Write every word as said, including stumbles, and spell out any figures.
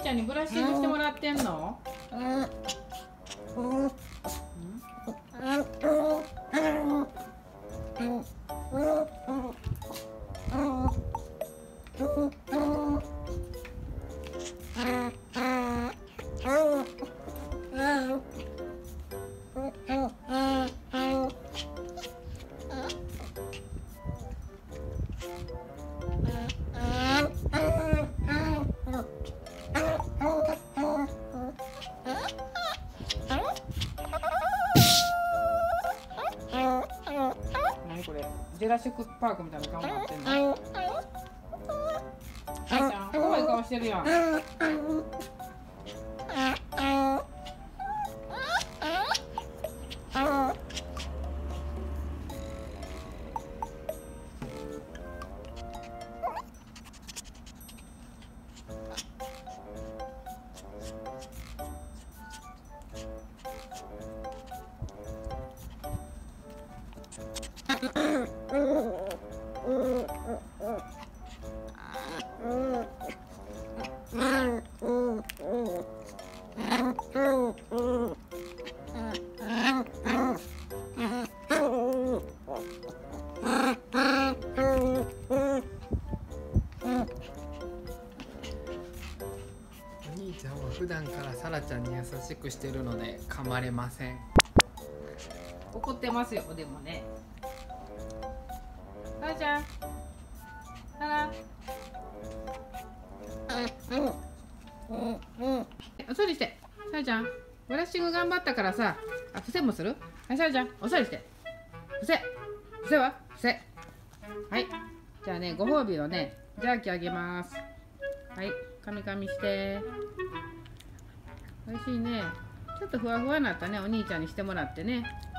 ゃんにブラッシングしてもらってんの？何これ、ジュラシックパークみたいな顔になってんの？はいちゃん、怖い顔してるやん。 お兄ちゃんは普段からサラちゃんに優しくしてるので噛まれません。 怒ってますよ、でもね。さらちゃん、さら。お座りして。さらちゃん、ブラッシング頑張ったからさ、あ、伏せもする？はい、さらちゃん、お座りして。伏せ。伏せは？伏せ。はい。じゃあね、ご褒美のね、ジャーキーあげます。はい、かみかみして。おいしいね。ちょっとふわふわになったね、お兄ちゃんにしてもらってね。